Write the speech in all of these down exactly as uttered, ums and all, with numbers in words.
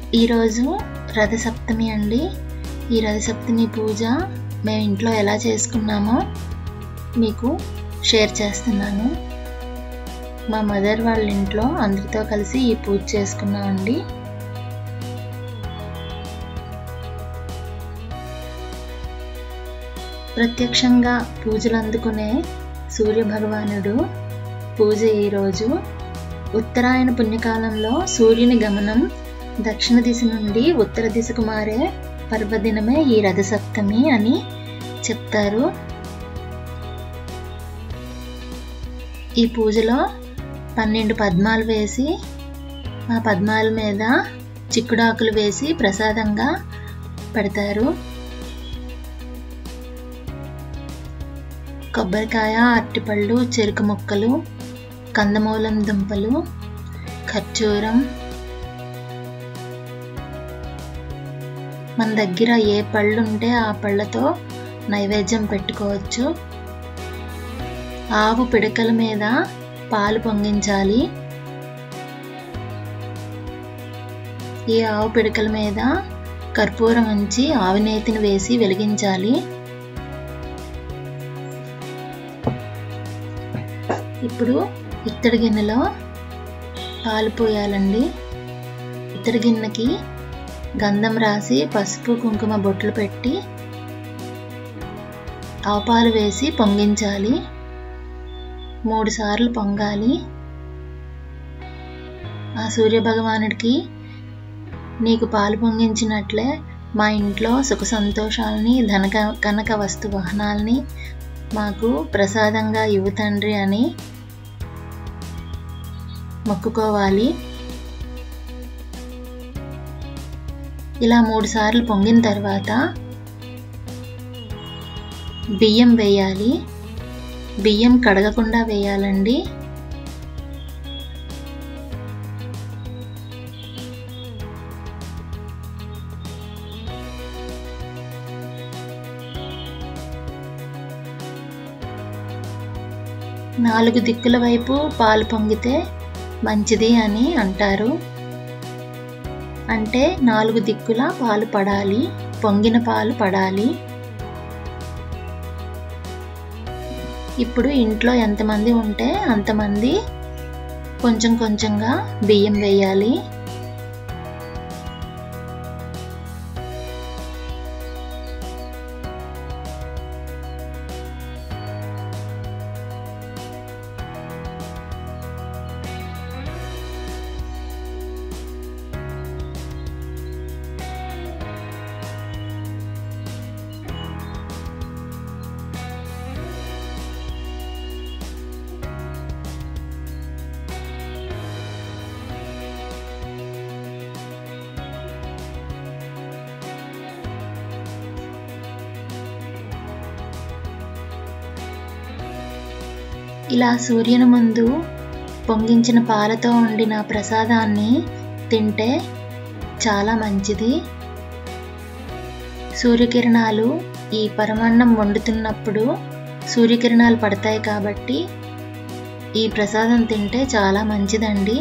ఈరోజు రథసప్తమి అండి. ఈ రథసప్తమి పూజ మేము ఇంట్లో ఎలా చేసుకున్నామో మీకు షేర్ చేస్తున్నాను. మా మదర్ వాళ్ళ ఇంట్లో అందరితో కలిసి ఈ పూజ చేసుకున్నామండి. ప్రత్యక్షంగా పూజలు అందుకునే సూర్య భగవానుడు పూజ ఈరోజు. ఉత్తరాయణ పుణ్యకాలంలో సూర్యుని గమనం దక్షిణ దిశ నుండి ఉత్తర దిశకు మారే పర్వదినమే ఈ రథసప్తమి అని చెప్తారు. ఈ పూజలో పన్నెండు పద్మాలు వేసి ఆ పద్మాల మీద చిక్కుడాకులు వేసి ప్రసాదంగా పెడతారు. కొబ్బరికాయ, అరటిపళ్ళు, చెరుకు ముక్కలు, కందమూలం దుంపలు, ఖర్జూరం, మన దగ్గర ఏ పళ్ళు ఉంటే ఆ పళ్ళతో నైవేద్యం పెట్టుకోవచ్చు. ఆవు పిడకల మీద పాలు పొంగించాలి. ఈ ఆవు పిడకల మీద కర్పూరం ఉంచి ఆవునేతిని వేసి వెలిగించాలి. ఇప్పుడు ఇత్తడి గిన్నెలో పాలు పోయాలండి. ఇత్తడి గిన్నెకి గంధం రాసి పసుపు కుంకుమ బొట్లు పెట్టి ఆవు పాలు వేసి పొంగించాలి. మూడు సార్లు పొంగాలి. ఆ సూర్య భగవానుడికి నీకు పాలు పొంగించినట్లే మా ఇంట్లో సుఖ సంతోషాలని, ధనక కనక వస్తు వాహనాలని మాకు ప్రసాదంగా ఇవ్వు తండ్రి అని మొక్కుకోవాలి. ఇలా మూడు సార్లు పొంగిన తర్వాత బియ్యం వేయాలి. బియ్యం కడగకుండా వేయాలండి. నాలుగు దిక్కుల వైపు పాలు పొంగితే మంచిది అని అంటారు. అంటే నాలుగు దిక్కుల పాలు పడాలి, పొంగిన పాలు పడాలి. ఇప్పుడు ఇంట్లో ఎంతమంది ఉంటే అంతమంది కొంచెం కొంచెంగా బియ్యం వేయాలి. ఇలా సూర్యుని ముందు పొంగించిన పాలతో వండిన ప్రసాదాన్ని తింటే చాలా మంచిది. సూర్యకిరణాలు ఈ పరమాన్నం వండుతున్నప్పుడు సూర్యకిరణాలు పడతాయి కాబట్టి ఈ ప్రసాదం తింటే చాలా మంచిదండి.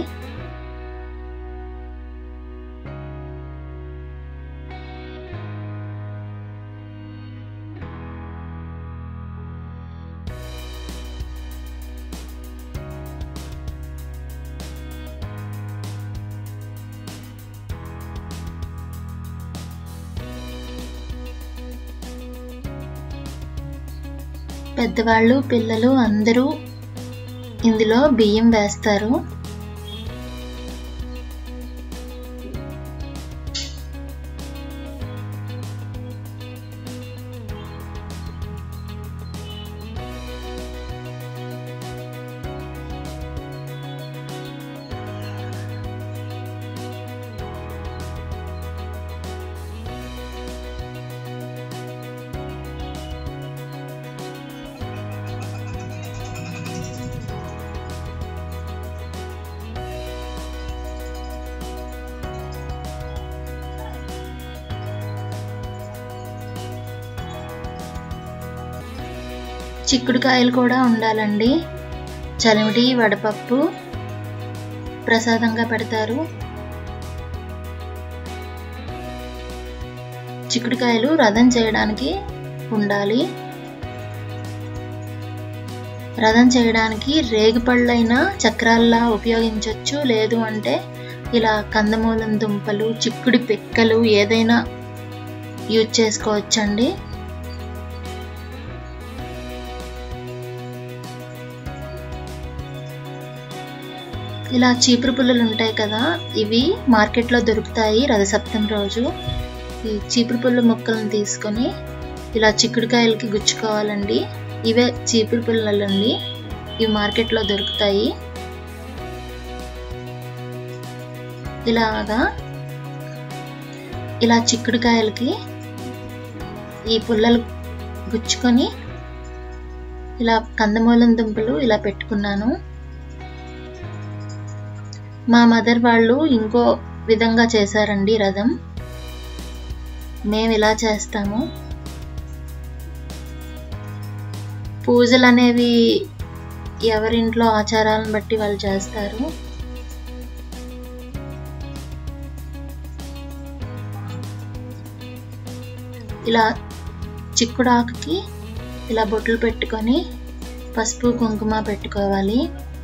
పెద్దవాళ్ళు, పిల్లలు అందరూ ఇందులో బియ్యం వేస్తారు. చిక్కుడుకాయలు కూడా ఉండాలండి. చలిమిడి, వడపప్పు ప్రసాదంగా పెడతారు. చిక్కుడుకాయలు రథం చేయడానికి ఉండాలి. రథం చేయడానికి రేగిపళ్ళైనా చక్రాల్లా ఉపయోగించవచ్చు, లేదు అంటే ఇలా కందమూలం దుంపలు, చిక్కుడు పిక్కలు ఏదైనా యూజ్ చేసుకోవచ్చండి. ఇలా చీపురు పుల్లలు ఉంటాయి కదా, ఇవి మార్కెట్లో దొరుకుతాయి రథసప్తమి రోజు. ఈ చీపురు పుల్ల ముక్కలను తీసుకొని ఇలా చిక్కుడుకాయలకి గుచ్చుకోవాలండి. ఇవే చీపురు పుల్లలండి, ఇవి మార్కెట్లో దొరుకుతాయి. ఇలాగా ఇలా చిక్కుడుకాయలకి ఈ పుల్లలు గుచ్చుకొని ఇలా కందమూలం దుంపలు ఇలా పెట్టుకున్నాను. మా మదర్ వాళ్ళు ఇంకో విధంగా చేశారండి రథం, మేము ఇలా చేస్తాము. పూజలు అనేవి ఎవరింట్లో ఆచారాలను బట్టి వాళ్ళు చేస్తారు. ఇలా చిక్కుడాకుకి ఇలా బొట్లు పెట్టుకొని పసుపు కుంకుమ పెట్టుకోవాలి.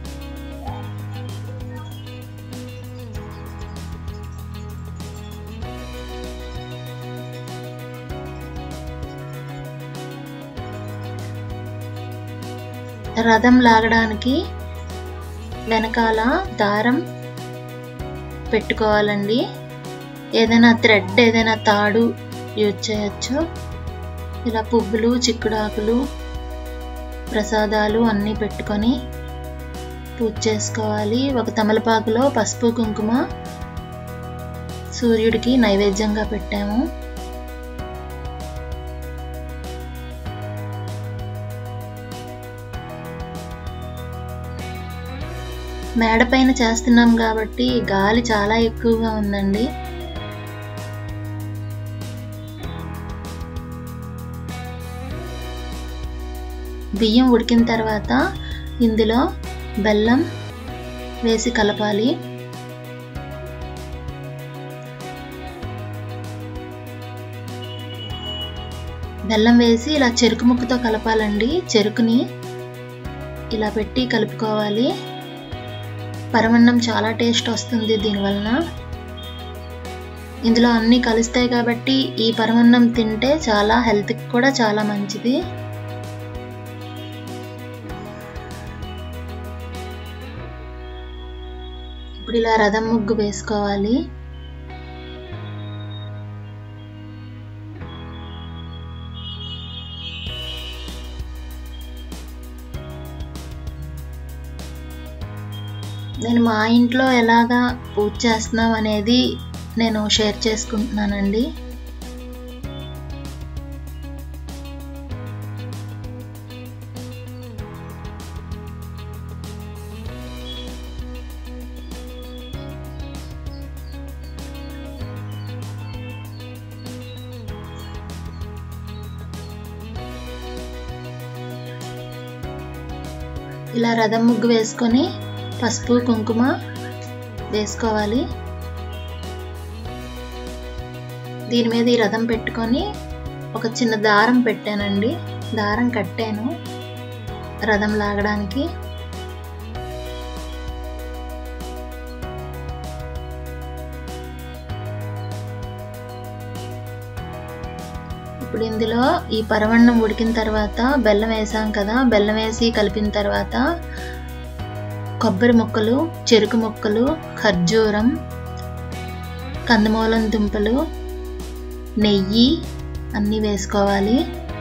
రథం లాగడానికి వెనకాల దారం పెట్టుకోవాలండి. ఏదైనా థ్రెడ్, ఏదైనా తాడు యూజ్ చేయొచ్చు. ఇలా పువ్వులు, చిక్కుడాకులు, ప్రసాదాలు అన్నీ పెట్టుకొని పూజ చేసుకోవాలి. ఒక తమలపాకులో పసుపు కుంకుమ సూర్యుడికి నైవేద్యంగా పెట్టాము. మేడ పైన చేస్తున్నాం కాబట్టి గాలి చాలా ఎక్కువగా ఉందండి. బియ్యం ఉడికిన తర్వాత ఇందులో బెల్లం వేసి కలపాలి. బెల్లం వేసి ఇలా చెరుకు ముక్కతో కలపాలండి. చెరుకుని ఇలా పెట్టి కలుపుకోవాలి. పరమన్నం చాలా టేస్ట్ వస్తుంది దీనివలన. ఇందులో అన్నీ కలుస్తాయి కాబట్టి ఈ పరమన్నం తింటే చాలా హెల్త్కి కూడా చాలా మంచిది. ఇప్పుడు ఇలా రథం ముగ్గు వేసుకోవాలి. నేను మా ఇంట్లో ఎలాగా పూజ చేస్తున్నాం అనేది నేను షేర్ చేసుకుంటున్నానండి. ఇలా రథం ముగ్గు వేసుకొని పసుపు కుంకుమ వేసుకోవాలి. దీని మీద ఈ రథం పెట్టుకొని ఒక చిన్న దారం పెట్టానండి, దారం కట్టాను రథం లాగడానికి. ఇప్పుడు ఇందులో ఈ పరమన్నం ఉడికిన తర్వాత బెల్లం వేసాం కదా, బెల్లం వేసి కలిపిన తర్వాత కొబ్బరి ముక్కలు, చెరుకు ముక్కలు, ఖర్జూరం, కందమూలం దుంపలు, నెయ్యి అన్నీ వేసుకోవాలి.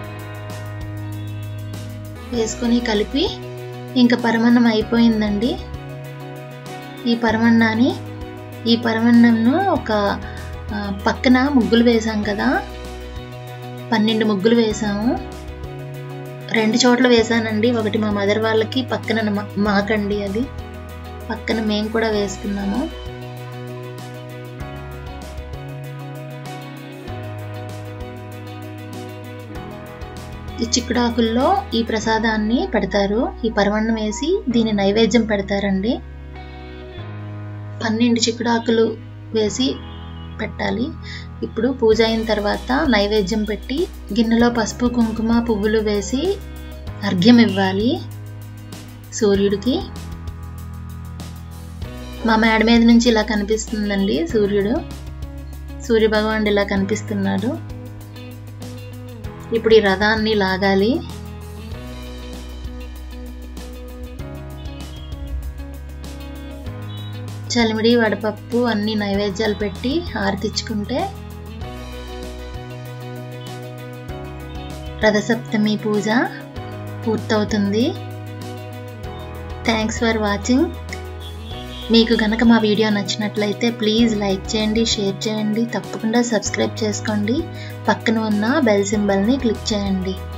వేసుకొని కలిపి ఇంకా పరమన్నం అయిపోయిందండి. ఈ పరమన్నాన్ని ఈ పరమన్నంను ఒక పక్కన ముగ్గులు వేసాం కదా, పన్నెండు ముగ్గులు వేసాము. రెండు చోట్ల వేసానండి, ఒకటి మా మదర్ వాళ్ళకి, పక్కన మాకండి, అది పక్కన మేము కూడా వేసుకున్నాము. ఈ చిక్కుడాకుల్లో ఈ ప్రసాదాన్ని పెడతారు. ఈ పరమన్నం వేసి దీని నైవేద్యం పెడతారండి. పన్నెండు చిక్కుడాకులు వేసి పెట్టాలి. ఇప్పుడు పూజ అయిన తర్వాత నైవేద్యం పెట్టి గిన్నెలో పసుపు కుంకుమ పువ్వులు వేసి అర్ఘ్యం ఇవ్వాలి సూర్యుడికి. మా మేడ మీద నుంచి ఇలా కనిపిస్తుందండి సూర్యుడు. సూర్య భగవానుడు ఇలా కనిపిస్తున్నాడు. ఇప్పుడు ఈ రథాన్ని లాగాలి. చలిమిడి వడపప్పు అన్ని నైవేద్యాలు పెట్టి హారతిచ్చుకుంటే రథసప్తమి పూజ పూర్తవుతుంది. Thanks for watching. మీకు కనుక మా వీడియో నచ్చినట్లయితే ప్లీజ్ లైక్ చేయండి, షేర్ చేయండి, తప్పకుండా సబ్స్క్రైబ్ చేసుకోండి. పక్కన ఉన్న బెల్ సింబల్ని క్లిక్ చేయండి.